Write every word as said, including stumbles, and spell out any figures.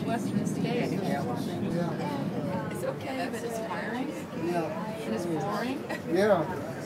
Western state. Yeah. It's okay, but it's tiring. Yeah. And it's boring. Yeah.